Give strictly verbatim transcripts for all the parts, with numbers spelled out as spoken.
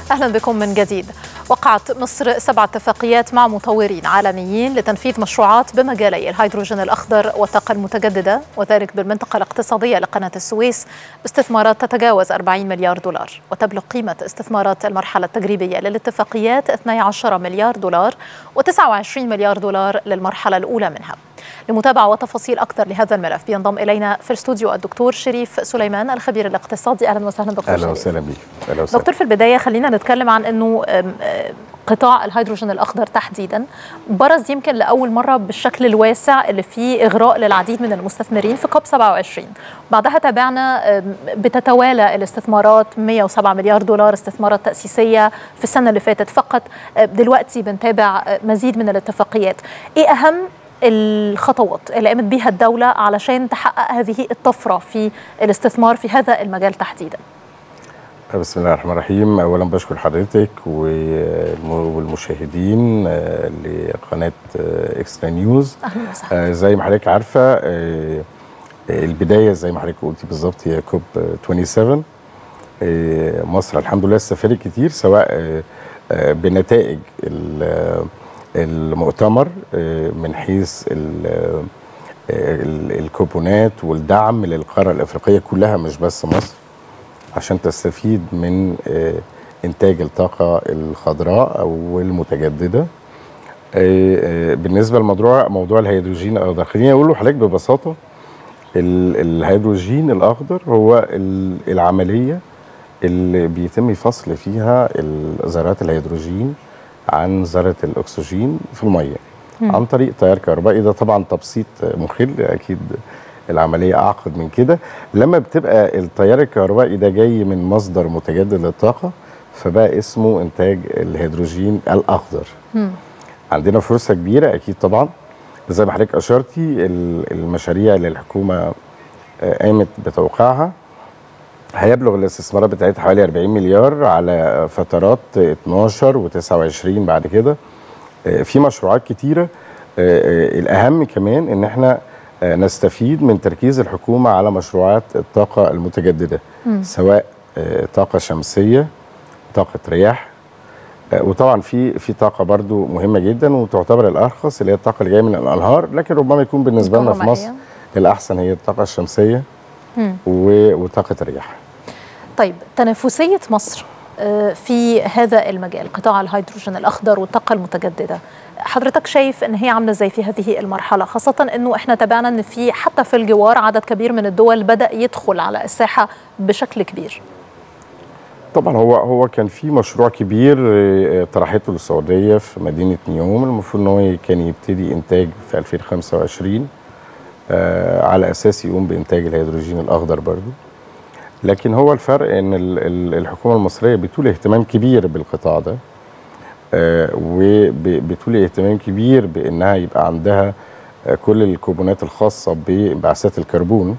أهلا بكم من جديد. وقعت مصر سبع اتفاقيات مع مطورين عالميين لتنفيذ مشروعات بمجالي الهيدروجين الأخضر والطاقة المتجددة، وذلك بالمنطقة الاقتصادية لقناة السويس باستثمارات تتجاوز أربعين مليار دولار. وتبلغ قيمة استثمارات المرحلة التجريبية للاتفاقيات اثني عشر مليار دولار وتسعة وعشرين مليار دولار للمرحلة الأولى منها. لمتابعة وتفاصيل أكثر لهذا الملف بينضم إلينا في الاستوديو الدكتور شريف سليمان الخبير الاقتصادي. أهلا وسهلا دكتور. أهلا وسهلا بك. دكتور، في البداية خلينا نتكلم عن أنه قطاع الهيدروجين الأخضر تحديدا برز يمكن لأول مرة بالشكل الواسع اللي فيه إغراء للعديد من المستثمرين في كوب سبعة وعشرين. بعدها تابعنا بتتوالى الاستثمارات، مئة وسبعة مليار دولار استثمارات تأسيسية في السنة اللي فاتت فقط. دلوقتي بنتابع مزيد من الاتفاقيات. إيه أهم الخطوات اللي قامت بها الدولة علشان تحقق هذه الطفرة في الاستثمار في هذا المجال تحديدا؟ بسم الله الرحمن الرحيم. اولا بشكر حضرتك والمشاهدين لقناه اكسترا نيوز. اهلا وسهلا. زي ما حضرتك عارفه البدايه زي ما حضرتك قلتي بالظبط هي كوب سبعة وعشرين. مصر الحمد لله استفادت كتير سواء بنتائج المؤتمر من حيث الكوبونات والدعم للقاره الافريقيه كلها مش بس مصر، عشان تستفيد من إنتاج الطاقة الخضراء أو المتجددة. بالنسبة لموضوع موضوع الهيدروجين الأخضر، خليني أقول لحضرتك ببساطة الهيدروجين الأخضر هو العملية اللي بيتم فصل فيها ذرات الهيدروجين عن ذرة الأكسجين في المية عن طريق تيار كهربائي. ده طبعا تبسيط مخل، أكيد العملية أعقد من كده. لما بتبقى التيار الكهربائي ده جاي من مصدر متجدد للطاقة فبقى اسمه إنتاج الهيدروجين الأخضر. م. عندنا فرصة كبيرة أكيد طبعا، زي ما حضرتك أشرتي المشاريع اللي الحكومة قامت بتوقيعها هيبلغ الاستثمارات بتاعتها حوالي أربعين مليار على فترات اتناشر وتسعة وعشرين. بعد كده في مشروعات كتيرة. الأهم كمان إن احنا نستفيد من تركيز الحكومة على مشروعات الطاقة المتجددة، م. سواء طاقة شمسية، طاقة رياح، وطبعا في في طاقة برضو مهمة جدا وتعتبر الأرخص اللي هي الطاقة اللي جاية من الأنهار، لكن ربما يكون بالنسبة لنا في مصر الأحسن هي الطاقة الشمسية م. وطاقة الرياح. طيب، تنافسية مصر في هذا المجال، قطاع الهيدروجين الأخضر والطاقة المتجددة، حضرتك شايف ان هي عامله ازاي في هذه المرحله، خاصه انه احنا تابعنا ان في حتى في الجوار عدد كبير من الدول بدا يدخل على الساحه بشكل كبير؟ طبعا هو هو كان في مشروع كبير طرحته السعوديه في مدينه نيوم، المفروض ان هو كان يبتدي انتاج في ألفين وخمسة وعشرين آه على اساس يقوم بانتاج الهيدروجين الاخضر برضو. لكن هو الفرق ان الحكومه المصريه بتولي اهتمام كبير بالقطاع ده، آه وبتولي اهتمام كبير بانها يبقى عندها آه كل الكوبونات الخاصه بانبعاثات الكربون.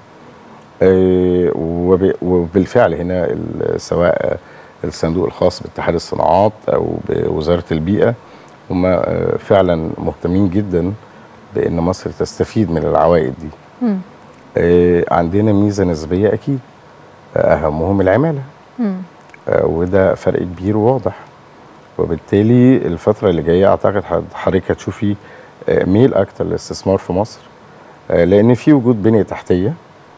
آه وبالفعل هنا سواء الصندوق الخاص باتحاد الصناعات او بوزاره البيئه هم آه فعلا مهتمين جدا بان مصر تستفيد من العوائد دي. آه عندنا ميزه نسبيه اكيد، اهمهم العماله، آه وده فرق كبير وواضح. وبالتالي الفترة اللي جاية أعتقد حضرتك هتشوفي ميل أكتر للاستثمار في مصر، لأن في وجود بنية تحتية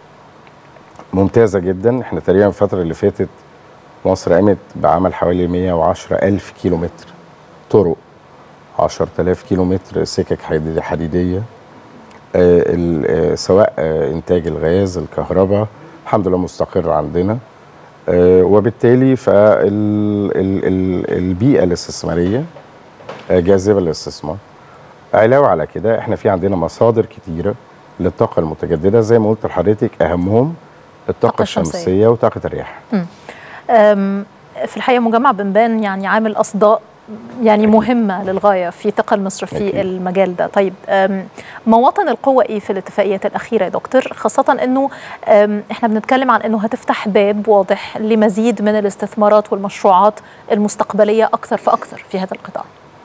ممتازة جدا. احنا تقريبا الفترة اللي فاتت مصر قامت بعمل حوالي مئة وعشرة ألف كيلو متر طرق، عشرة آلاف كيلو متر سكك حديدية، سواء إنتاج الغاز، الكهرباء، الحمد لله مستقر عندنا. آه وبالتالي فالبيئة الاستثمارية آه جاذبة للاستثمار. علاوة على كده احنا في عندنا مصادر كتيرة للطاقة المتجددة زي ما قلت لحضرتك، أهمهم الطاقة الشمسية وطاقة الرياح. في الحقيقة مجمع بنبان يعني عامل أصداء يعني مهمة للغاية في ثقل مصر في أكيد. المجال ده. طيب، مواطن القوة ايه في الاتفاقيات الأخيرة يا دكتور، خاصة انه احنا بنتكلم عن انه هتفتح باب واضح لمزيد من الاستثمارات والمشروعات المستقبلية أكثر فأكثر في هذا القطاع؟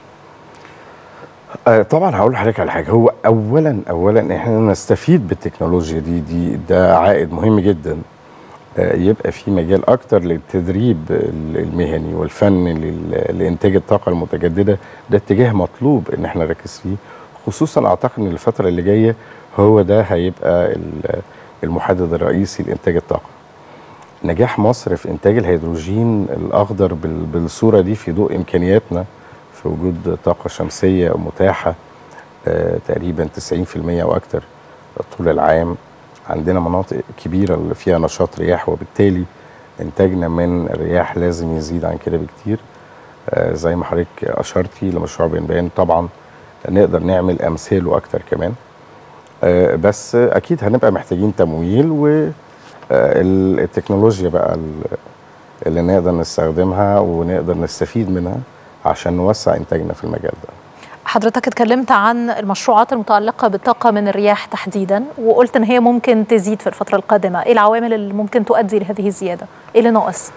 طبعا هقول لحضرتك على حاجة. هو أولا أولا احنا نستفيد بالتكنولوجيا دي دي ده عائد مهم جدا. يبقى في مجال اكتر للتدريب المهني والفن لانتاج الطاقه المتجدده. ده اتجاه مطلوب ان احنا نركز فيه، خصوصا اعتقد ان الفتره اللي جايه هو ده هيبقى المحدد الرئيسي لانتاج الطاقه. نجاح مصر في انتاج الهيدروجين الاخضر بالصوره دي في ضوء امكانياتنا في وجود طاقه شمسيه متاحه آه تقريبا تسعين في المية واكثر طول العام. عندنا مناطق كبيره اللي فيها نشاط رياح، وبالتالي انتاجنا من الرياح لازم يزيد عن كده بكتير. آه زي ما حضرتك اشرتي لمشروع بنبان، طبعا نقدر نعمل امثاله اكتر كمان. آه بس اكيد هنبقى محتاجين تمويل والتكنولوجيا بقى اللي نقدر نستخدمها ونقدر نستفيد منها عشان نوسع انتاجنا في المجال ده. حضرتك اتكلمت عن المشروعات المتعلقة بالطاقة من الرياح تحديدا، وقلت ان هي ممكن تزيد في الفترة القادمة. ايه العوامل اللي ممكن تؤدي لهذه الزيادة؟ ايه اللي ناقص؟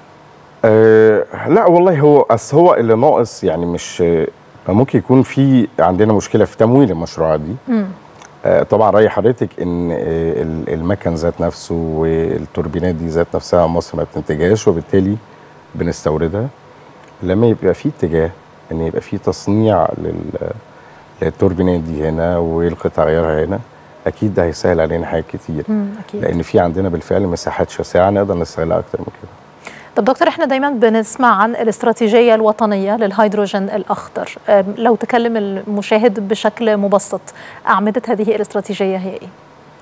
أه لا والله، هو أصل هو اللي ناقص يعني مش ممكن يكون في عندنا مشكلة في تمويل المشروعات دي. م. أه طبعا رأي حضرتك ان المكن ذات نفسه والتوربينات دي ذات نفسها مصر ما بتنتجهاش، وبالتالي بنستوردها. لما يبقى في اتجاه ان يبقى في تصنيع للتوربينات دي هنا والقطع غيارها هنا، اكيد ده هيسهل علينا حاجات كتير. أكيد. لان في عندنا بالفعل مساحات شاسعه نقدر نستغلها اكتر من كده. طب دكتور، احنا دايما بنسمع عن الاستراتيجيه الوطنيه للهيدروجين الاخضر، لو تكلم المشاهد بشكل مبسط اعمده هذه الاستراتيجيه هي ايه؟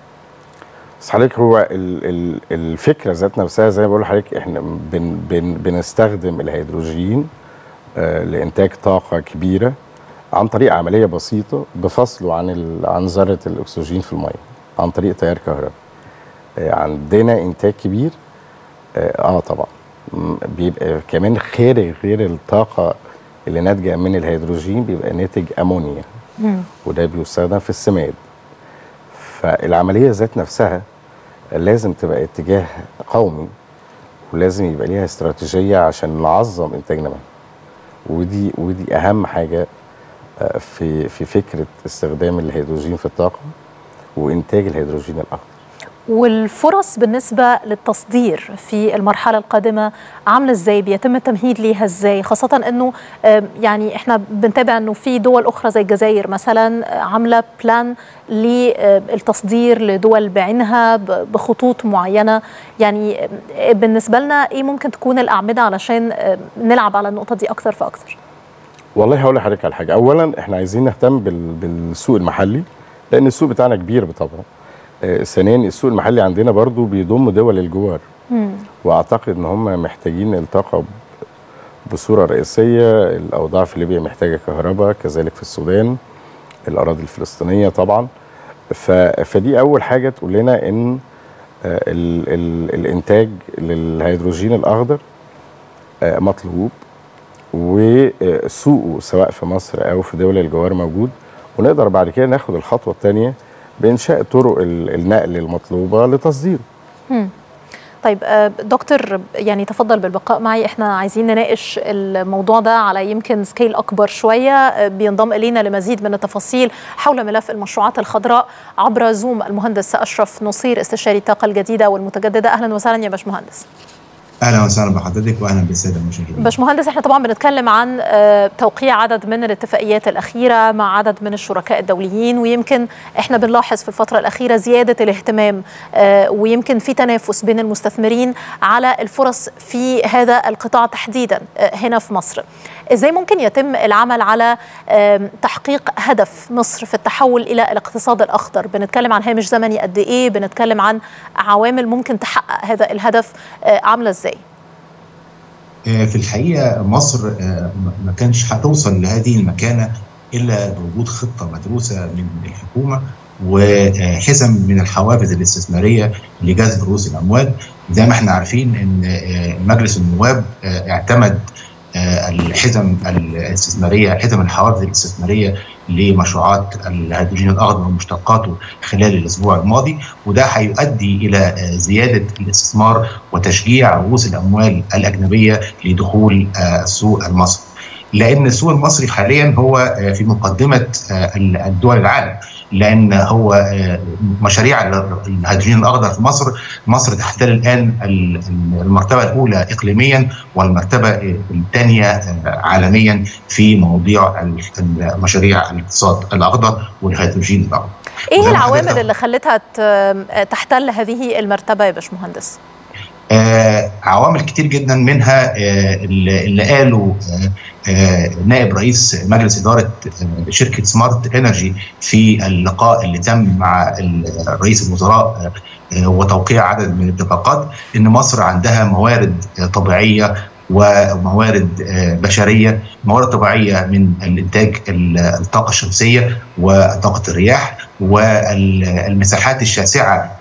بس حضرتك هو ال ال الفكره ذات نفسها زي ما بقول لحضرتك، احنا بن بن بنستخدم الهيدروجين آه لانتاج طاقه كبيره عن طريق عمليه بسيطه بفصله عن عن ذره الاكسجين في الميه عن طريق تيار كهرباء. آه عندنا انتاج كبير اه, آه طبعا بيبقى كمان خارج غير الطاقه اللي ناتجه من الهيدروجين بيبقى ناتج امونيا، وده بيستخدم في السماد. فالعمليه ذات نفسها لازم تبقى اتجاه قومي، ولازم يبقى ليها استراتيجيه عشان نعظم انتاجنا منها. ودي ودي اهم حاجه في في فكره استخدام الهيدروجين في الطاقه وانتاج الهيدروجين الاخضر. والفرص بالنسبه للتصدير في المرحله القادمه عامله ازاي؟ بيتم التمهيد ليها ازاي؟ خاصه انه يعني احنا بنتابع انه في دول اخرى زي الجزائر مثلا عامله بلان للتصدير لدول بعينها بخطوط معينه. يعني بالنسبه لنا ايه ممكن تكون الاعمده علشان نلعب على النقطه دي اكثر فاكثر؟ والله هقول لحضرتك على حاجه. اولا احنا عايزين نهتم بالسوق المحلي، لان السوق بتاعنا كبير بطبعه. آه ثانيا السوق المحلي عندنا برضو بيضم دول الجوار، مم. واعتقد ان هم محتاجين الطاقه بصوره رئيسيه. الاوضاع في ليبيا محتاجه كهرباء، كذلك في السودان، الاراضي الفلسطينيه طبعا. فدي اول حاجه تقول لنا ان آه ال ال الانتاج للهيدروجين الاخضر آه مطلوب، وسوقه سواء في مصر او في دول الجوار موجود، ونقدر بعد كده ناخد الخطوه الثانيه بإنشاء طرق النقل المطلوبة لتصديره. طيب دكتور، يعني تفضل بالبقاء معي. احنا عايزين نناقش الموضوع ده على يمكن سكيل أكبر شوية. بينضم إلينا لمزيد من التفاصيل حول ملف المشروعات الخضراء عبر زوم المهندس أشرف نصير، استشاري الطاقة الجديدة والمتجددة. أهلا وسهلا يا باشمهندس. اهلا وسهلا بحضرتك واهلا بالساده المشاهدين. باشمهندس، احنا طبعا بنتكلم عن توقيع عدد من الاتفاقيات الاخيره مع عدد من الشركاء الدوليين، ويمكن احنا بنلاحظ في الفتره الاخيره زياده الاهتمام ويمكن في تنافس بين المستثمرين على الفرص في هذا القطاع تحديدا هنا في مصر. ازاي ممكن يتم العمل على تحقيق هدف مصر في التحول الى الاقتصاد الاخضر؟ بنتكلم عن هامش زمني قد ايه؟ بنتكلم عن عوامل ممكن تحقق هذا الهدف عامله ازاي؟ في الحقيقه مصر ما كانش هتوصل لهذه المكانه الا بوجود خطه مدروسه من الحكومه وحزم من الحوافز الاستثماريه لجذب رؤوس الاموال. زي ما احنا عارفين ان مجلس النواب اعتمد الحزم الاستثماريه، حزم الحوافز الاستثماريه لمشروعات الهيدروجين الاخضر ومشتقاته خلال الاسبوع الماضي، وده هيؤدي الى زياده الاستثمار وتشجيع رؤوس الاموال الاجنبيه لدخول السوق المصري. لان السوق المصري حاليا هو في مقدمه الدول العالم، لان هو مشاريع الهيدروجين الاخضر في مصر، مصر تحتل الان المرتبه الاولى اقليميا والمرتبه الثانيه عالميا في مواضيع مشاريع الاقتصاد الاخضر والهيدروجين الاخضر. ايه العوامل اللي خلتها تحتل هذه المرتبه يا باشمهندس؟ آه عوامل كتير جدا، منها آه اللي قاله آه آه نائب رئيس مجلس اداره آه شركه سمارت انرجي في اللقاء اللي تم مع رئيس الوزراء آه وتوقيع عدد من الاتفاقات، ان مصر عندها موارد آه طبيعيه وموارد آه بشريه. موارد طبيعيه من الانتاج الطاقه الشمسيه وطاقه الرياح، والمساحات الشاسعه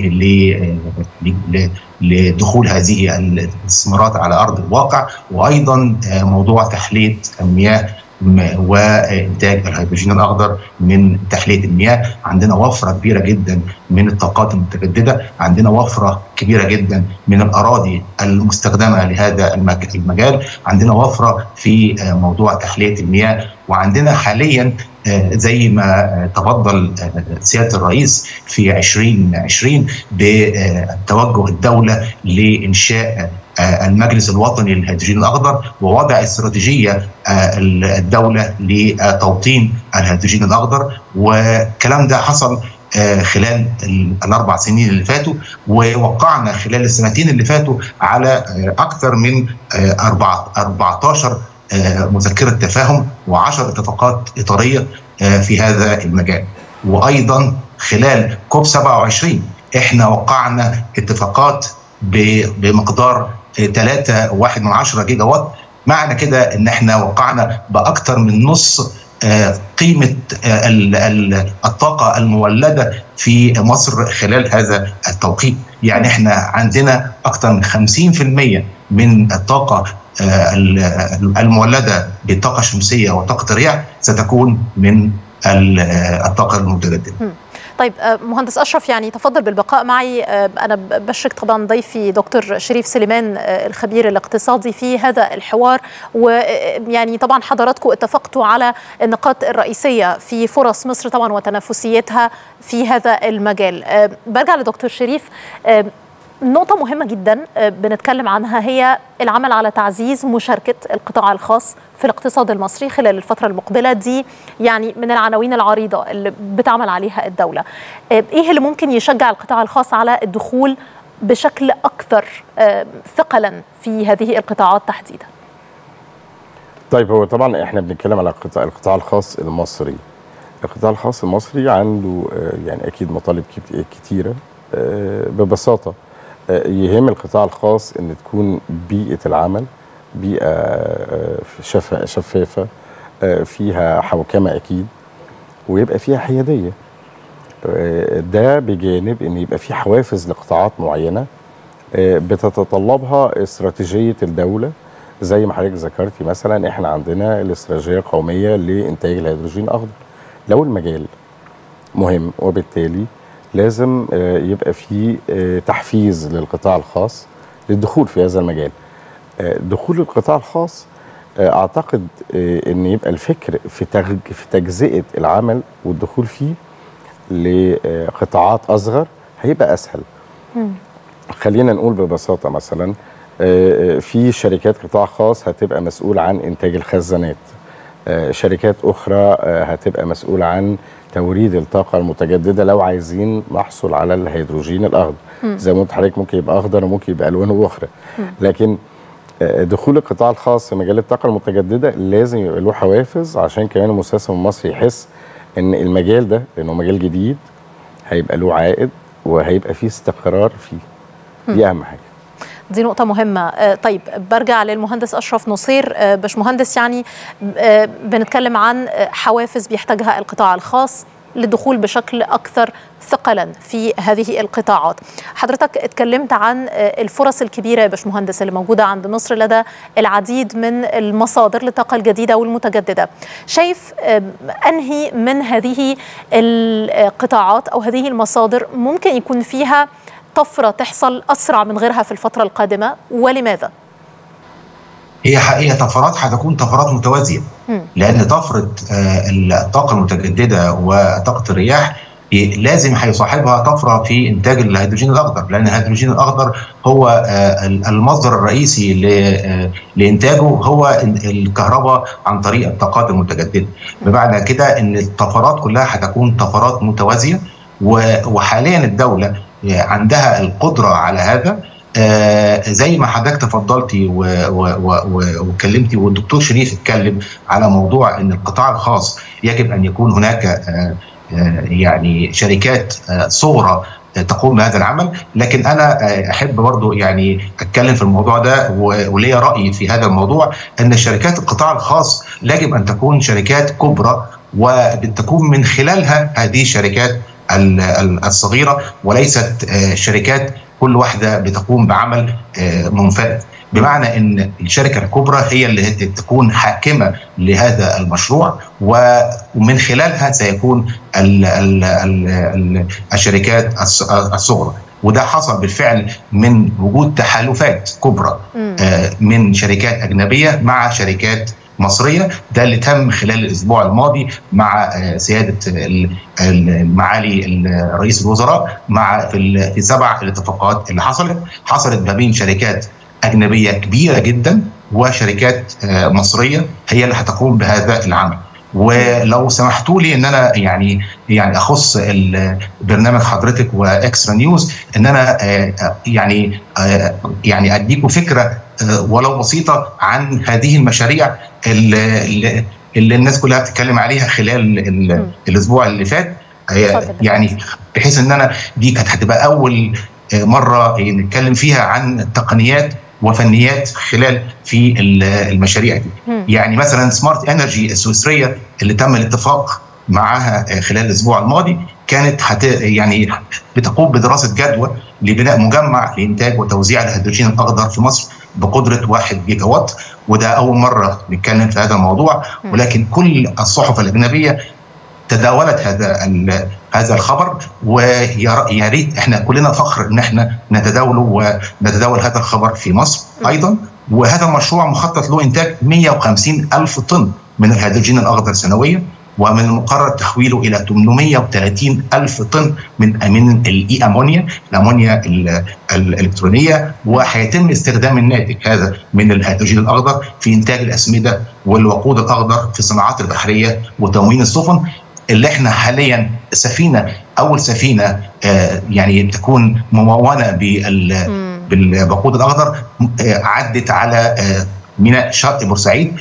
ل لدخول هذه الاستثمارات على ارض الواقع، وايضا موضوع تحليه المياه وانتاج الهيدروجين الاخضر من تحليه المياه. عندنا وفره كبيره جدا من الطاقات المتجدده، عندنا وفره كبيره جدا من الاراضي المستخدمه لهذا المجال، عندنا وفره في موضوع تحليه المياه، وعندنا حاليا زي ما تفضل سياده الرئيس في عشرين عشرين بتوجه الدوله لانشاء المجلس الوطني للهيدروجين الاخضر ووضع استراتيجيه الدوله لتوطين الهيدروجين الاخضر. والكلام ده حصل خلال الاربع سنين اللي فاتوا، ووقعنا خلال السنتين اللي فاتوا على اكثر من أربعتاشر مذكره تفاهم وعشر اتفاقات اطاريه في هذا المجال. وايضا خلال كوب سبعة وعشرين احنا وقعنا اتفاقات بمقدار ثلاثة فاصلة واحد من عشرة جيجا وات. معنى كده ان احنا وقعنا باكثر من نص قيمه الطاقه المولده في مصر خلال هذا التوقيت. يعني احنا عندنا اكثر من خمسين بالمئة من الطاقه المولده بالطاقه الشمسيه وطاقه الرياح ستكون من الطاقه المتجدده. طيب مهندس أشرف، يعني تفضل بالبقاء معي. أنا بشرك طبعا ضيفي دكتور شريف سليمان الخبير الاقتصادي في هذا الحوار، ويعني طبعا حضراتكم اتفقتوا على النقاط الرئيسية في فرص مصر طبعا وتنافسيتها في هذا المجال. برجع لدكتور شريف، نقطة مهمة جدا بنتكلم عنها هي العمل على تعزيز مشاركة القطاع الخاص في الاقتصاد المصري خلال الفترة المقبلة دي، يعني من العناوين العريضة اللي بتعمل عليها الدولة. ايه اللي ممكن يشجع القطاع الخاص على الدخول بشكل أكثر ثقلا في هذه القطاعات تحديدا؟ طيب، هو طبعا احنا بنتكلم على القطاع, القطاع الخاص المصري. القطاع الخاص المصري عنده يعني أكيد مطالب كتيرة. ببساطة يهم القطاع الخاص ان تكون بيئه العمل بيئه شفافه فيها حوكمه اكيد، ويبقى فيها حياديه. ده بجانب ان يبقى في حوافز لقطاعات معينه بتتطلبها استراتيجيه الدوله، زي ما حضرتك ذكرتي. مثلا احنا عندنا الاستراتيجيه القوميه لانتاج الهيدروجين الاخضر. لو المجال مهم وبالتالي لازم يبقى في تحفيز للقطاع الخاص للدخول في هذا المجال. دخول القطاع الخاص اعتقد ان يبقى الفكر في في تجزئه العمل والدخول فيه لقطاعات اصغر هيبقى اسهل. م. خلينا نقول ببساطه مثلا في شركات قطاع خاص هتبقى مسؤول عن انتاج الخزانات، شركات اخرى هتبقى مسؤوله عن توريد الطاقه المتجدده لو عايزين نحصل على الهيدروجين الاخضر. م. زي ما قلت لحضرتك ممكن يبقى اخضر وممكن يبقى الوانه اخرى. م. لكن دخول القطاع الخاص في مجال الطاقه المتجدده لازم يبقى له حوافز عشان كمان المستثمر المصري يحس ان المجال ده لانه مجال جديد هيبقى له عائد وهيبقى فيه استقرار فيه. دي اهم حاجه. دي نقطة مهمة. طيب برجع للمهندس أشرف نصير. باشمهندس، يعني بنتكلم عن حوافز بيحتاجها القطاع الخاص للدخول بشكل أكثر ثقلا في هذه القطاعات. حضرتك اتكلمت عن الفرص الكبيرة يا باشمهندس اللي موجودة عند مصر لدى العديد من المصادر للطاقة الجديدة والمتجددة. شايف أنهي من هذه القطاعات أو هذه المصادر ممكن يكون فيها طفرة تحصل أسرع من غيرها في الفترة القادمة، ولماذا؟ هي حقيقة طفرات هتكون طفرات متوازية، لأن طفرة الطاقة المتجددة وطاقة الرياح لازم هيصاحبها طفرة في إنتاج الهيدروجين الأخضر، لأن الهيدروجين الأخضر هو المصدر الرئيسي لإنتاجه هو الكهرباء عن طريق الطاقات المتجددة. بمعنى كده إن الطفرات كلها هتكون طفرات متوازية، وحاليا الدولة عندها القدرة على هذا. آه زي ما حضرتك تفضلتي واتكلمتي والدكتور شريف اتكلم على موضوع ان القطاع الخاص يجب ان يكون هناك آه آه يعني شركات آه صغرى تقوم بهذا العمل، لكن انا احب برضو يعني اتكلم في الموضوع ده وليا راي في هذا الموضوع، ان شركات القطاع الخاص يجب ان تكون شركات كبرى وبتكون من خلالها هذه الشركات الصغيره، وليست شركات كل واحده بتقوم بعمل منفرد. بمعنى ان الشركه الكبرى هي اللي تكون حاكمه لهذا المشروع، ومن خلالها سيكون ال ال ال الشركات الصغرى. وده حصل بالفعل من وجود تحالفات كبرى من شركات اجنبيه مع شركات مصريه، ده اللي تم خلال الاسبوع الماضي مع سياده معالي رئيس الوزراء مع في في سبع الاتفاقات اللي حصلت حصلت ما بين شركات اجنبيه كبيره جدا وشركات مصريه هي اللي هتقوم بهذا العمل. ولو سمحتوا لي ان انا يعني يعني اخص برنامج حضرتك واكسترا نيوز، ان انا يعني يعني اديكم فكره ولو بسيطه عن هذه المشاريع اللي, اللي الناس كلها بتتكلم عليها خلال الاسبوع اللي فات، يعني بحيث ان انا دي كانت هتبقى اول مره نتكلم فيها عن التقنيات وفنيات خلال في المشاريع دي. يعني مثلا سمارت انرجي السويسريه اللي تم الاتفاق معها خلال الاسبوع الماضي كانت حت يعني بتقوم بدراسه جدوى لبناء مجمع لانتاج وتوزيع الهيدروجين الاخضر في مصر بقدره واحد جيجا وات، وده اول مره نتكلم في هذا الموضوع، ولكن كل الصحف الاجنبيه تداولت هذا هذا الخبر، ويا ريت احنا كلنا فخر ان احنا نتداوله ونتداول هذا الخبر في مصر ايضا. وهذا المشروع مخطط له انتاج مئة وخمسين ألف طن من الهيدروجين الاخضر سنويا، ومن المقرر تحويله الى ثمانمئة وثلاثين ألف طن من من الاي امونيا الامونيا الالكترونيه، وهيتم استخدام الناتج هذا من الهيدروجين الاخضر في انتاج الاسمده والوقود الاخضر في الصناعات البحريه وتموين السفن، اللي احنا حاليا سفينه اول سفينه آه يعني تكون ممونه بالوقود الاخضر آه عدت على آه ميناء شرق بورسعيد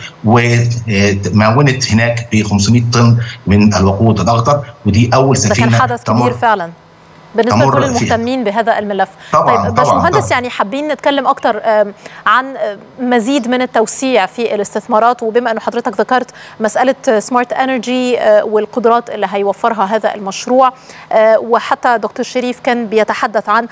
ومعونت هناك ب خمسمئة طن من الوقود الاخضر، ودي اول سفينه. ده كان حدث كبير فعلا بالنسبه لكل المهتمين بهذا الملف. طبعا طيب باشمهندس، يعني حابين نتكلم اكتر عن مزيد من التوسيع في الاستثمارات، وبما انه حضرتك ذكرت مساله سمارت انرجي والقدرات اللي هيوفرها هذا المشروع، وحتى دكتور شريف كان بيتحدث عن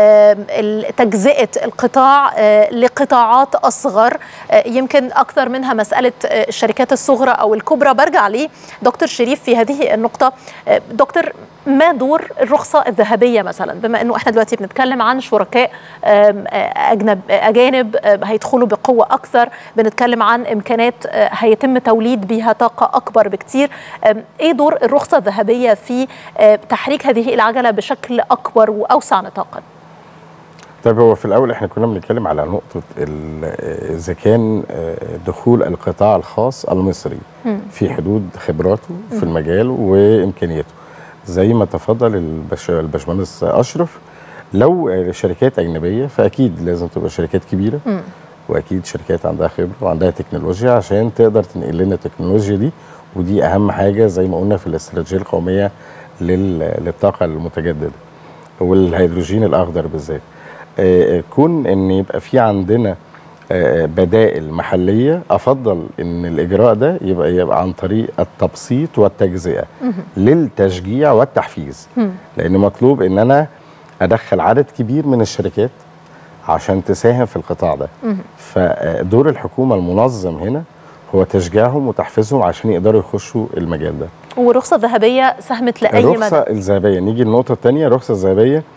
تجزئه القطاع لقطاعات اصغر يمكن اكثر منها مساله الشركات الصغرى او الكبرى. برجع لي دكتور شريف في هذه النقطه. دكتور، ما دور الرخصة الذهبية مثلا، بما أنه إحنا دلوقتي بنتكلم عن شركاء أجنب أجانب هيدخلوا بقوة أكثر، بنتكلم عن إمكانات هيتم توليد بها طاقة أكبر بكتير، إيه دور الرخصة الذهبية في تحريك هذه العجلة بشكل أكبر وأوسع نطاقا؟ طيب، هو في الأول إحنا كنا بنتكلم على نقطة إذا كان دخول القطاع الخاص المصري في حدود خبراته في المجال وإمكانياته، زي ما تفضل الباشمهندس اشرف. لو شركات اجنبيه فاكيد لازم تبقى شركات كبيره، م. واكيد شركات عندها خبره وعندها تكنولوجيا عشان تقدر تنقل لنا التكنولوجيا دي، ودي اهم حاجه زي ما قلنا في الاستراتيجيه القوميه للطاقه المتجدده والهيدروجين الاخضر بالذات. كون ان يبقى في عندنا بدائل محليه، افضل ان الاجراء ده يبقى يبقى عن طريق التبسيط والتجزئه للتشجيع والتحفيز، لان مطلوب ان انا ادخل عدد كبير من الشركات عشان تساهم في القطاع ده. فدور الحكومه المنظم هنا هو تشجيعهم وتحفيزهم عشان يقدروا يخشوا المجال ده. والرخصه الذهبيه ساهمت لاي مدى؟ الرخصه الذهبيه، نيجي للنقطه الثانيه. الرخصه الذهبيه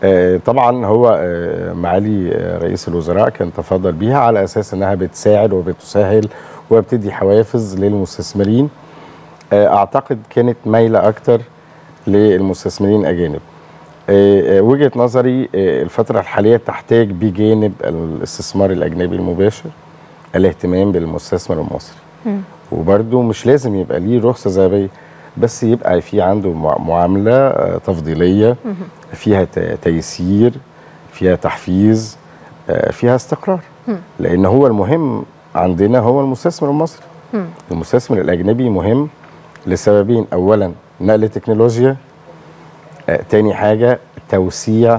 طبعا هو معالي رئيس الوزراء كان تفضل بيها على اساس انها بتساعد وبتسهل وبتدي حوافز للمستثمرين. اعتقد كانت مايله اكتر للمستثمرين الاجانب. وجهه نظري الفتره الحاليه تحتاج بجانب الاستثمار الاجنبي المباشر الاهتمام بالمستثمر المصري، وبرده مش لازم يبقى ليه رخصه ذهبيه، بس يبقى في عنده معامله تفضيليه فيها تيسير، فيها تحفيز، فيها استقرار، لان هو المهم عندنا هو المستثمر المصري. المستثمر الاجنبي مهم لسببين: اولا نقل التكنولوجيا، تاني حاجه توسيع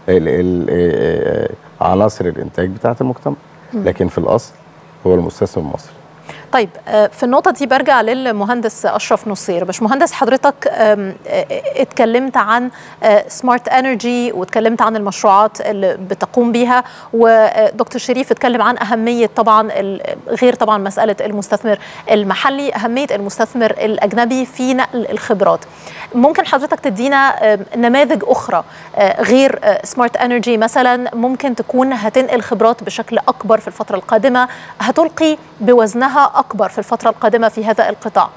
عناصر الانتاج بتاعه المجتمع، لكن في الاصل هو المستثمر المصري. طيب في النقطة دي برجع للمهندس أشرف نصير. باشمهندس حضرتك اتكلمت عن سمارت انرجي واتكلمت عن المشروعات اللي بتقوم بيها، ودكتور شريف اتكلم عن أهمية طبعا غير طبعا مسألة المستثمر المحلي، أهمية المستثمر الأجنبي في نقل الخبرات. ممكن حضرتك تدينا نماذج أخرى غير سمارت انرجي مثلا ممكن تكون هتنقل خبرات بشكل أكبر في الفترة القادمة، هتلقي بوزنها أكبر في الفترة القادمة في هذا القطاع؟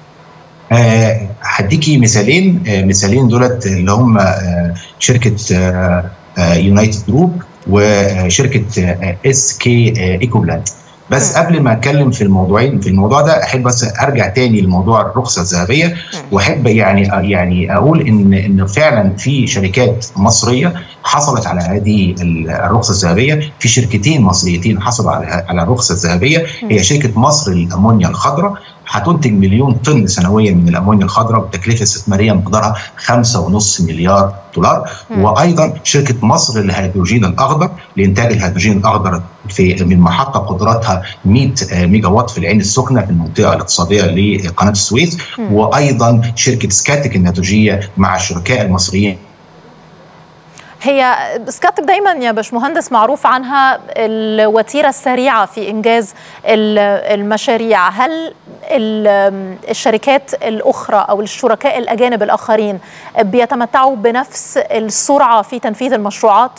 هديكي مثالين مثالين دولت اللي هم آه شركة آه يونايتد جروب وشركة آه اس كي ايكوبلاند. بس قبل ما اتكلم في الموضوعين في الموضوع ده احب بس ارجع تاني لموضوع الرخصه الذهبيه، واحب يعني يعني اقول ان ان فعلا في شركات مصريه حصلت على هذه الرخصه الذهبيه. في شركتين مصريتين حصلوا على على الرخصه الذهبيه، هي شركه مصر للامونيا الخضراء هتنتج مليون طن سنويا من الامونيا الخضراء بتكلفه استثماريه مقدارها خمسة ونص مليار دولار. م. وايضا شركه مصر للهيدروجين الاخضر لانتاج الهيدروجين الاخضر في من محطه قدرتها مئة ميجا وات في العين السخنه في المنطقه الاقتصاديه لقناه السويس. م. وايضا شركه سكاتك النيتروجيه مع الشركاء المصريين. هي سكاتك دايما يا باشمهندس معروف عنها الوتيره السريعه في انجاز المشاريع. هل الشركات الاخرى او الشركاء الاجانب الاخرين بيتمتعوا بنفس السرعه في تنفيذ المشروعات؟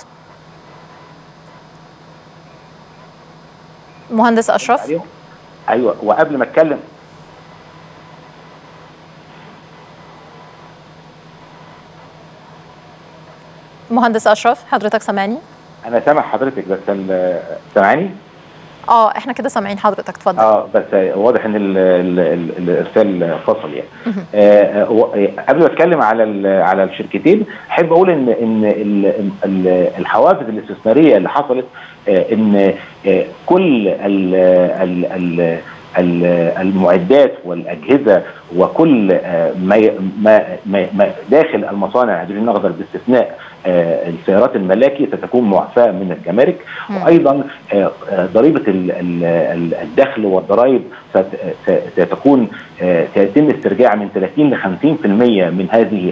مهندس اشرف. ايوه، وقبل ما اتكلم مهندس اشرف حضرتك سامعني؟ انا سامع حضرتك بس سامعني؟ اه احنا كده سامعين حضرتك، اتفضل. اه بس واضح ان ال ال ال الارسال فصل يعني. آه قبل ما اتكلم على على الشركتين احب اقول ان ان ال ال الحوافز الاستثماريه اللي حصلت، آه ان آه كل ال ال ال المعدات والاجهزه وكل ما ما داخل المصانع الهيدروجين الاخضر باستثناء السيارات الملاكي ستكون معفاه من الجمارك، وايضا ضريبه الدخل والضرائب ستكون سيتم استرجاع من ثلاثين لخمسين بالمئة من هذه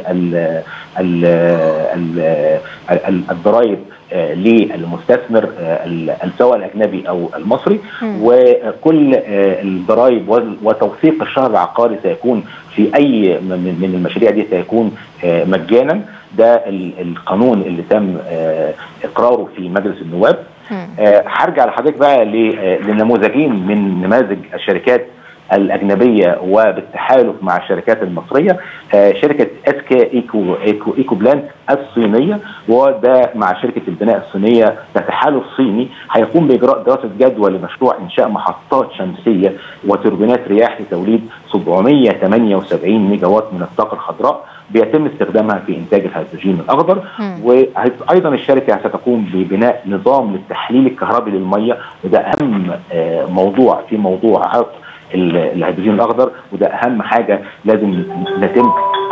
الضرائب للمستثمر سواء الاجنبي او المصري. وكل الضرائب وتوثيق الشهر العقاري سيكون في اي من المشاريع دي سيكون مجانا. ده القانون اللي تم اقراره في مجلس النواب. هرجع لحضرتك بقى لنموذجين من نماذج الشركات الأجنبية وبالتحالف مع الشركات المصرية. شركة اس كي ايكو ايكو ايكو بلاند الصينية، وده مع شركة البناء الصينية بتحالف صيني هيقوم بإجراء دراسة جدوى لمشروع إنشاء محطات شمسية وتوربينات رياح لتوليد سبعمئة وثمانية وسبعين ميجا وات من الطاقة الخضراء بيتم استخدامها في إنتاج الهيدروجين الأخضر. وأيضا الشركة ستقوم ببناء نظام للتحليل الكهربي للمية، وده أهم موضوع في موضوع عقد الهيدروجين الاخضر، وده اهم حاجه لازم يتم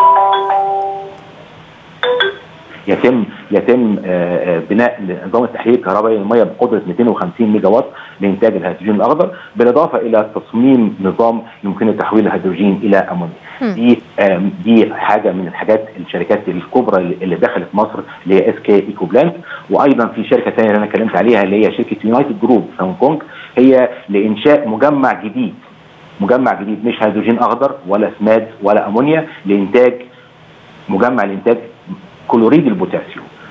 يتم يتم بناء نظام التحليل الكهربائي للميه بقدره مئتين وخمسين ميجا وات لانتاج الهيدروجين الاخضر، بالاضافه الى تصميم نظام يمكن تحويل الهيدروجين الى امونيا. دي دي حاجه من الحاجات الشركات الكبرى اللي دخلت مصر اللي هي اس كي ايكو بلاند. وايضا في شركه ثانيه اللي انا اتكلمت عليها اللي هي شركه يونايتد جروب في هونج كونج، هي لانشاء مجمع جديد مجمع جديد مش هيدروجين اخضر ولا سماد ولا امونيا، لانتاج مجمع لانتاج كلوريد البوتاسيوم.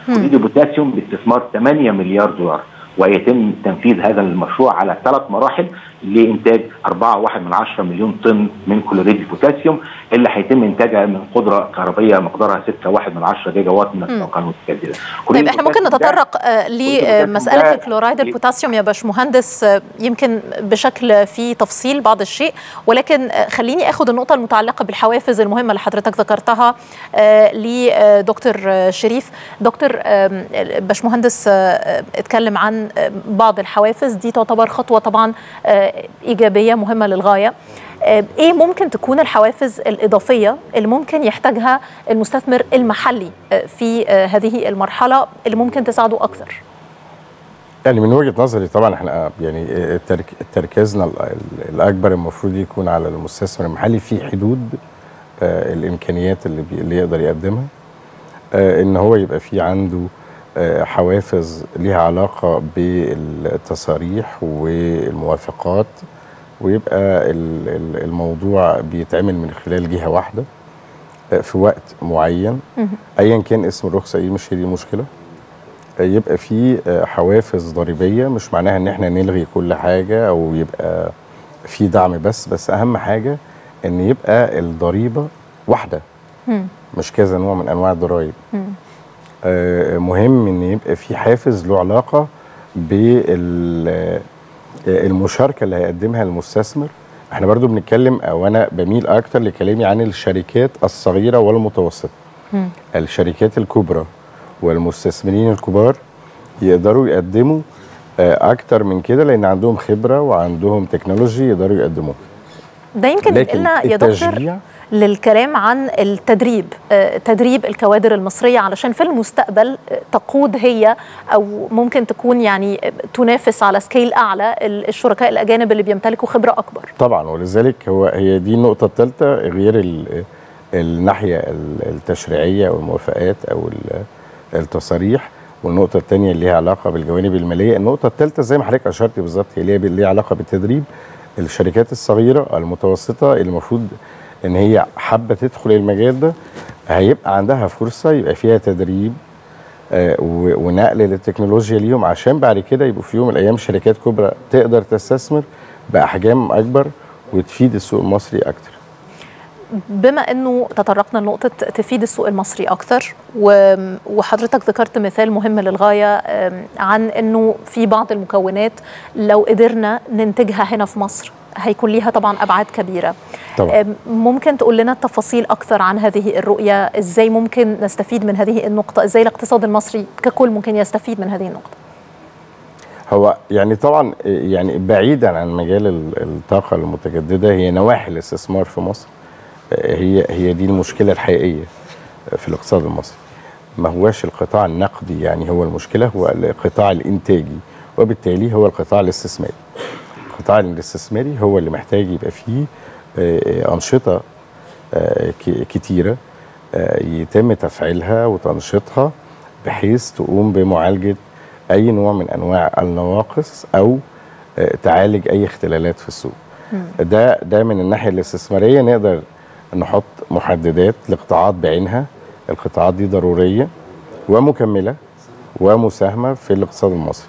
كلوريد البوتاسيوم باستثمار ثمانية مليار دولار، ويتم تنفيذ هذا المشروع على ثلاث مراحل لإنتاج أربعة فاصلة واحد من عشرة مليون طن من كلوريد البوتاسيوم، اللي هيتم إنتاجها من قدرة كهربية مقدارها ستة فاصلة واحد من عشرة جيجا وات من الطاقة المتجددة. طيب احنا ممكن نتطرق آه لمسألة الكلورايد البوتاسيوم يا باشمهندس، آه يمكن بشكل في تفصيل بعض الشيء، ولكن آه خليني اخد النقطة المتعلقة بالحوافز المهمة اللي حضرتك ذكرتها آه لدكتور آه شريف. دكتور آه باشمهندس آه اتكلم عن آه بعض الحوافز دي، تعتبر خطوة طبعا آه إيجابية مهمة للغاية. ايه ممكن تكون الحوافز الإضافية اللي ممكن يحتاجها المستثمر المحلي في هذه المرحلة اللي ممكن تساعده أكثر؟ يعني من وجهة نظري طبعا احنا يعني تركيزنا الأكبر المفروض يكون على المستثمر المحلي في حدود الإمكانيات اللي, اللي يقدر يقدمها، إن هو يبقى في عنده حوافز ليها علاقة بالتصاريح والموافقات، ويبقى الموضوع بيتعمل من خلال جهة واحدة في وقت معين ايا كان اسم الرخصة ايه، مش هي دي المشكلة. يبقى في حوافز ضريبية، مش معناها ان احنا نلغي كل حاجة او يبقى في دعم بس بس اهم حاجة ان يبقى الضريبة واحدة مش كذا نوع من انواع الضرائب. مهم ان يبقى في حافز له علاقة بال المشاركة اللي هيقدمها المستثمر. احنا برضو بنتكلم او انا بميل اكتر لكلامي عن الشركات الصغيرة والمتوسطة. م. الشركات الكبرى والمستثمرين الكبار يقدروا يقدموا اكتر من كده لان عندهم خبرة وعندهم تكنولوجي يقدروا يقدموه. ده يمكن ينقلنا يا دكتور للكلام عن التدريب، تدريب الكوادر المصرية علشان في المستقبل تقود هي أو ممكن تكون يعني تنافس على سكيل أعلى الشركاء الأجانب اللي بيمتلكوا خبرة أكبر. طبعا، ولذلك هو هي دي النقطة الثالثة غير الناحية التشريعية أو الموافقات أو التصاريح، والنقطة الثانية اللي ليها علاقة بالجوانب المالية. النقطة الثالثة زي ما حضرتك أشرتي بالظبط هي اللي ليها علاقة بالتدريب الشركات الصغيرة المتوسطة اللي المفروض ان هي حابه تدخل المجال ده، هيبقى عندها فرصه يبقى فيها تدريب آه ونقل للتكنولوجيا ليهم، عشان بعد كده يبقوا في يوم من الايام شركات كبرى تقدر تستثمر باحجام اكبر وتفيد السوق المصري اكتر. بما انه تطرقنا لنقطه تفيد السوق المصري اكتر، وحضرتك ذكرت مثال مهم للغايه عن انه في بعض المكونات لو قدرنا ننتجها هنا في مصر هيكون ليها طبعا ابعاد كبيره. طبعا. ممكن تقول لنا التفاصيل اكثر عن هذه الرؤيه؟ ازاي ممكن نستفيد من هذه النقطه؟ ازاي الاقتصاد المصري ككل ممكن يستفيد من هذه النقطه؟ هو يعني طبعا يعني بعيدا عن مجال الطاقه المتجدده، هي نواحي الاستثمار في مصر هي هي دي المشكله الحقيقيه في الاقتصاد المصري. ما هواش القطاع النقدي يعني هو المشكله، هو القطاع الانتاجي، وبالتالي هو القطاع الاستثماري. القطاع الاستثماري هو اللي محتاج يبقى فيه أنشطة كتيرة يتم تفعيلها وتنشيطها بحيث تقوم بمعالجة أي نوع من أنواع النواقص أو تعالج أي اختلالات في السوق. ده ده من الناحية الاستثمارية نقدر نحط محددات لقطاعات بعينها. القطاعات دي ضرورية ومكملة ومساهمة في الاقتصاد المصري.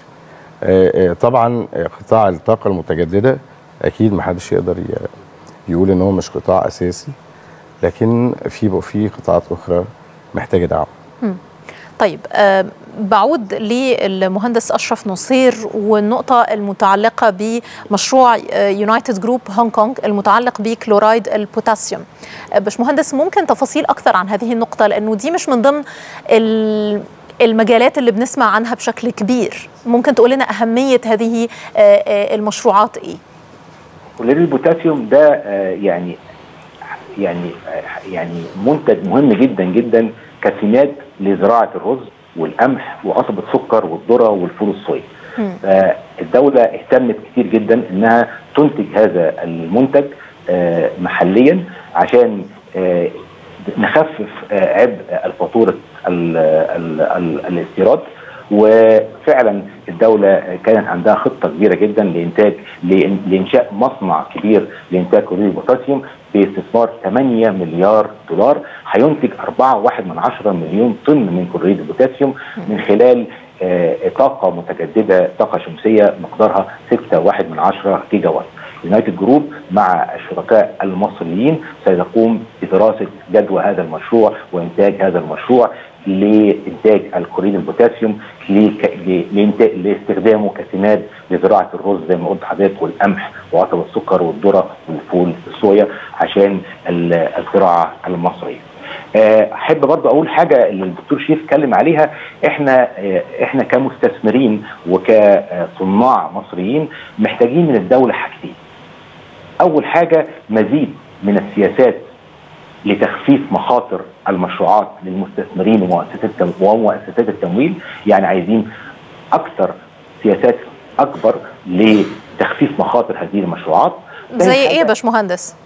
طبعا قطاع الطاقة المتجددة أكيد محدش يقدر يقول إن هو مش قطاع أساسي، لكن في في قطاعات أخرى محتاجة دعم. طيب أه بعود للمهندس أشرف نصير والنقطة المتعلقة بمشروع يونايتد جروب هونج كونج المتعلق بكلورايد البوتاسيوم. باشمهندس ممكن تفاصيل أكثر عن هذه النقطة، لأنه دي مش من ضمن المجالات اللي بنسمع عنها بشكل كبير. ممكن تقول لنا أهمية هذه المشروعات إيه؟ كلوريد البوتاسيوم ده يعني يعني يعني منتج مهم جدا جدا كسمات لزراعة الرز والقمح وقصب السكر والذرة والفول الصويا. الدولة اهتمت كتير جدا انها تنتج هذا المنتج محليا عشان نخفف عبء الفاتورة الاستيراد، وفعلا الدوله كانت عندها خطه كبيره جدا لانتاج لانشاء مصنع كبير لانتاج كلوريد البوتاسيوم باستثمار ثمانية مليار دولار، هينتج أربعة فاصلة واحد من عشرة مليون طن من كلوريد البوتاسيوم من خلال آه طاقه متجدده، طاقه شمسيه مقدارها ستة فاصلة واحد من عشرة جيجا وات. يونايتد جروب مع الشركاء المصريين سيقوم بدراسه جدوى هذا المشروع وانتاج هذا المشروع لانتاج الكلوريد البوتاسيوم لاستخدامه كسماد لزراعه الرز زي ما قلت حضرتك والقمح وعصب السكر والذره والفول الصويا عشان الزراعه المصريه. احب برضه اقول حاجه اللي الدكتور شريف اتكلم عليها، احنا احنا كمستثمرين وكصناع مصريين محتاجين من الدوله حاجتين. اول حاجه مزيد من السياسات لتخفيف مخاطر المشروعات للمستثمرين ومؤسسات ومؤسسات التمويل، يعني عايزين اكثر سياسات اكبر لتخفيف مخاطر هذه المشروعات. زي ايه يا باشمهندس؟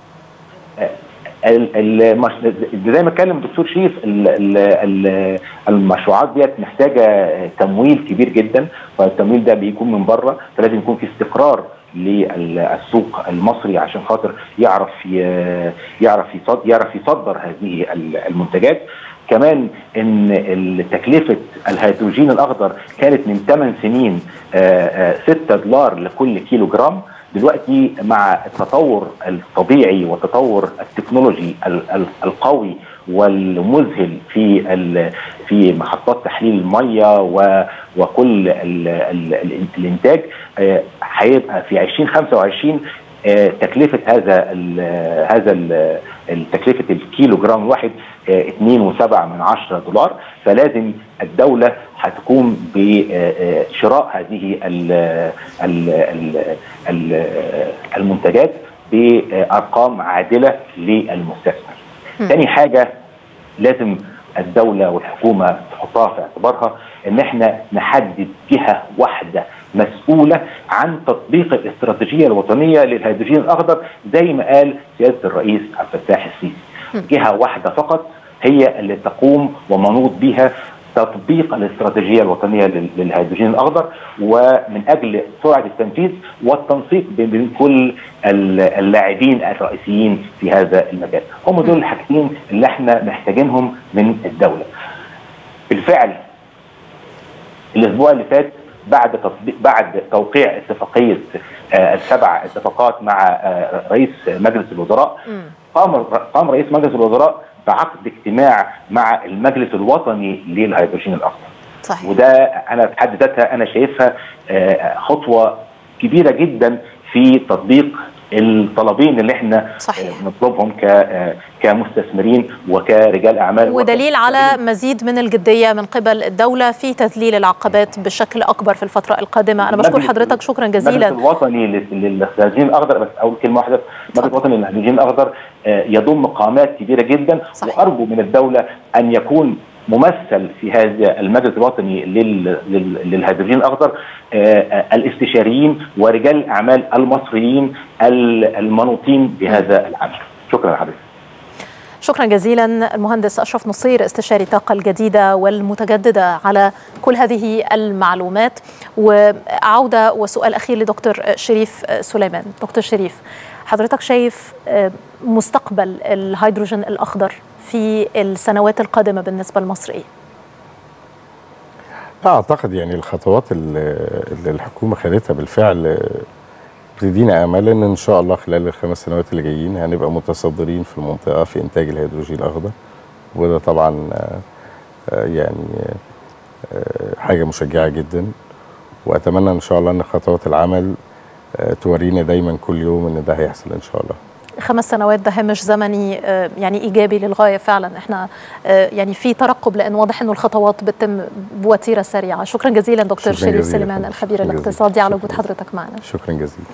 زي ما اتكلم الدكتور شريف، المشروعات ديت محتاجه تمويل كبير جدا، فالتمويل ده بيكون من بره، فلازم يكون في استقرار للسوق المصري عشان خاطر يعرف يعرف يصدر يعرف يصدر هذه المنتجات. كمان ان تكلفه الهيدروجين الاخضر كانت من ثمان سنين ستة دولار لكل كيلو جرام، دلوقتي مع التطور الطبيعي والتطور التكنولوجي القوي والمذهل في في محطات تحليل الميه وكل الانتاج، هيبقى في ألفين وخمسة وعشرين تكلفه هذا ال هذا ال تكلفه الكيلو جرام الواحد اثنين فاصلة سبعة من عشرة دولار، فلازم الدوله هتقوم بشراء هذه المنتجات بارقام عادله للمستثمر. ثاني حاجه لازم الدوله والحكومه تحطها في اعتبارها ان احنا نحدد جهه واحده مسؤوله عن تطبيق الاستراتيجيه الوطنيه للهيدروجين الاخضر زي ما قال سياده الرئيس عبد الفتاح السيسي. جهه واحده فقط هي اللي تقوم ومنوط بها تطبيق الاستراتيجيه الوطنيه للهيدروجين الاخضر، ومن اجل سرعه التنفيذ والتنسيق بين كل اللاعبين الرئيسيين في هذا المجال. هم دول الحاجتين اللي احنا محتاجينهم من الدوله. بالفعل الاسبوع اللي فات بعد تطبيق بعد توقيع اتفاقيه آه السبع اتفاقات مع آه رئيس مجلس الوزراء، قام قام رئيس مجلس الوزراء بعقد اجتماع مع المجلس الوطني للهيدروجين الاخضر. صحيح. وده انا في حد ذاتها انا شايفها آه خطوه كبيره جدا في تطبيق الطلبين اللي احنا صحيح. نطلبهم كمستثمرين وكرجال اعمال، ودليل على مزيد من الجديه من قبل الدوله في تذليل العقبات بشكل اكبر في الفتره القادمه. انا بشكر حضرتك شكرا جزيلا. المجلس الوطني للهيدروجين الاخضر، بس اول كلمه واحده، المجلس الوطني للهيدروجين الاخضر يضم قامات كبيره جدا صحيح. وارجو من الدوله ان يكون ممثل في هذا المجلس الوطني للهيدروجين الاخضر الاستشاريين ورجال الاعمال المصريين المنوطين بهذا العمل. شكرا لحضرتك. شكرا جزيلا المهندس اشرف نصير استشاري الطاقه الجديده والمتجدده على كل هذه المعلومات. وعوده وسؤال اخير لدكتور شريف سليمان. دكتور شريف، حضرتك شايف مستقبل الهيدروجين الاخضر في السنوات القادمه بالنسبه لمصر ايه؟ اعتقد يعني الخطوات اللي الحكومه خدتها بالفعل بتدينا امل ان ان شاء الله خلال الخمس سنوات اللي جايين هنبقى متصدرين في المنطقه في انتاج الهيدروجين الاخضر، وده طبعا يعني حاجه مشجعه جدا، واتمنى ان شاء الله ان خطوات العمل تورينا دايما كل يوم ان ده هيحصل ان شاء الله. خمس سنوات ده هامش زمني يعني ايجابي للغايه فعلا. احنا يعني في ترقب لان واضح انه الخطوات بتتم بوتيره سريعه. شكرا جزيلا دكتور شريف سليمان الخبير الاقتصادي على وجود حضرتك معنا. شكرا جزيلا.